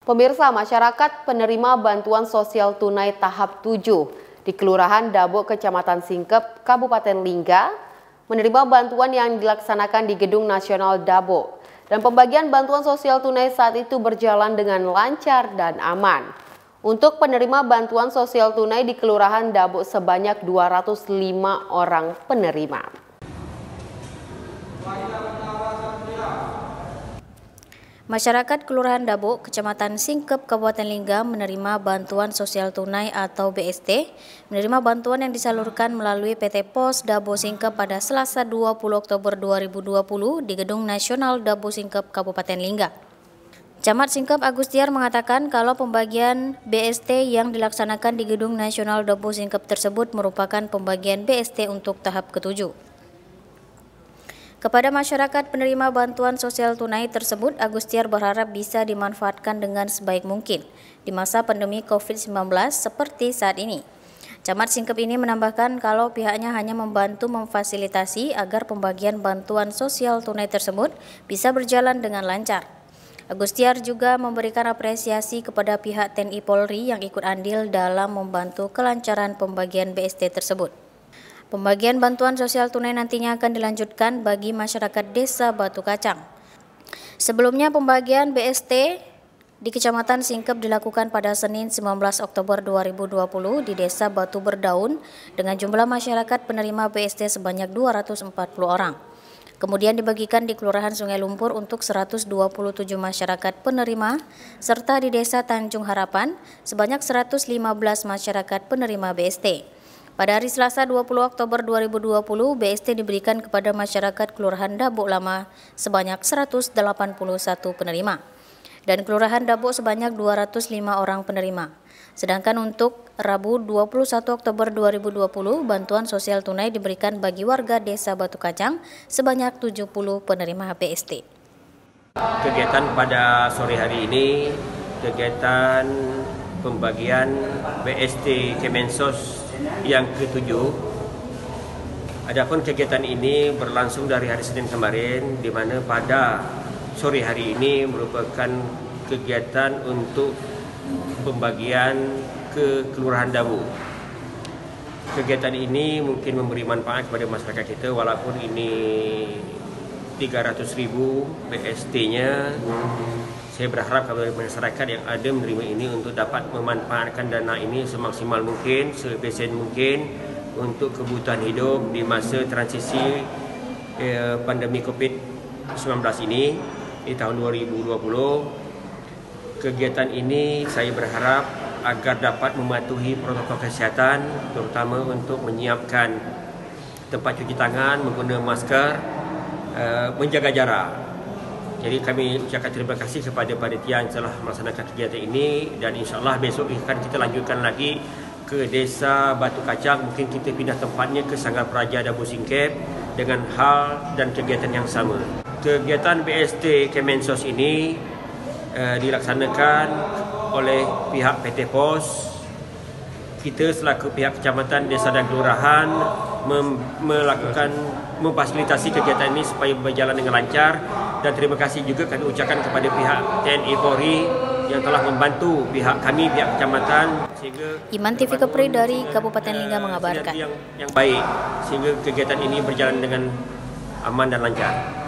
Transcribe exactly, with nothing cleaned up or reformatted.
Pemirsa, masyarakat penerima bantuan sosial tunai tahap tujuh di Kelurahan Dabo, Kecamatan Singkep, Kabupaten Lingga, menerima bantuan yang dilaksanakan di Gedung Nasional Dabo. Dan pembagian bantuan sosial tunai saat itu berjalan dengan lancar dan aman. Untuk penerima bantuan sosial tunai di Kelurahan Dabo sebanyak dua ratus lima orang penerima. Masyarakat Kelurahan Dabo, Kecamatan Singkep, Kabupaten Lingga menerima bantuan sosial tunai atau B S T, menerima bantuan yang disalurkan melalui P T Pos Dabo Singkep pada Selasa dua puluh Oktober dua ribu dua puluh di Gedung Nasional Dabo Singkep, Kabupaten Lingga. Camat Singkep Agustiar mengatakan kalau pembagian B S T yang dilaksanakan di Gedung Nasional Dabo Singkep tersebut merupakan pembagian B S T untuk tahap ketujuh. Kepada masyarakat penerima bantuan sosial tunai tersebut, Agustiar berharap bisa dimanfaatkan dengan sebaik mungkin di masa pandemi COVID sembilan belas seperti saat ini. Camat Singkep ini menambahkan kalau pihaknya hanya membantu memfasilitasi agar pembagian bantuan sosial tunai tersebut bisa berjalan dengan lancar. Agustiar juga memberikan apresiasi kepada pihak T N I Polri yang ikut andil dalam membantu kelancaran pembagian B S T tersebut. Pembagian bantuan sosial tunai nantinya akan dilanjutkan bagi masyarakat Desa Batu Kacang. Sebelumnya pembagian B S T di Kecamatan Singkep dilakukan pada Senin sembilan belas Oktober dua ribu dua puluh di Desa Batu Berdaun dengan jumlah masyarakat penerima B S T sebanyak dua ratus empat puluh orang. Kemudian dibagikan di Kelurahan Sungai Lumpur untuk seratus dua puluh tujuh masyarakat penerima, serta di Desa Tanjung Harapan sebanyak seratus lima belas masyarakat penerima B S T. Pada hari Selasa dua puluh Oktober dua ribu dua puluh, B S T diberikan kepada masyarakat Kelurahan Dabo Lama sebanyak seratus delapan puluh satu penerima dan Kelurahan Dabo sebanyak dua ratus lima orang penerima. Sedangkan untuk Rabu dua puluh satu Oktober dua ribu dua puluh, bantuan sosial tunai diberikan bagi warga Desa Batu Kacang sebanyak tujuh puluh penerima B S T. Kegiatan pada sore hari ini, kegiatan pembagian B S T Kemensos yang ketujuh. Adapun kegiatan ini berlangsung dari hari Senin kemarin, di mana pada sore hari ini merupakan kegiatan untuk pembagian ke Kelurahan Dabo. Kegiatan ini mungkin memberi manfaat kepada masyarakat kita, walaupun ini tiga ratus ribu B S T-nya. Saya berharap kepada masyarakat yang ada menerima ini untuk dapat memanfaatkan dana ini semaksimal mungkin, seefisien mungkin untuk kebutuhan hidup di masa transisi eh, pandemi COVID sembilan belas ini di tahun dua ribu dua puluh. Kegiatan ini saya berharap agar dapat mematuhi protokol kesihatan, terutama untuk menyiapkan tempat cuci tangan, menggunakan masker, eh, menjaga jarak. Jadi kami ucapkan terima kasih kepada panitia yang telah melaksanakan kegiatan ini, dan insyaAllah besok akan kita lanjutkan lagi ke Desa Batu Kacang. Mungkin kita pindah tempatnya ke Sanggar Praja Dabo Singkep dengan hal dan kegiatan yang sama. Kegiatan B S T Kemensos ini eh, dilaksanakan oleh pihak P T Pos. Kita selaku pihak kecamatan, desa dan kelurahan mem melakukan memfasilitasi kegiatan ini supaya berjalan dengan lancar, dan terima kasih juga kami ucapkan kepada pihak T N I Polri yang telah membantu pihak kami, pihak kecamatan, sehingga Iman T V Kepri dari Kabupaten Lingga mengabarkan yang, yang baik sehingga kegiatan ini berjalan dengan aman dan lancar.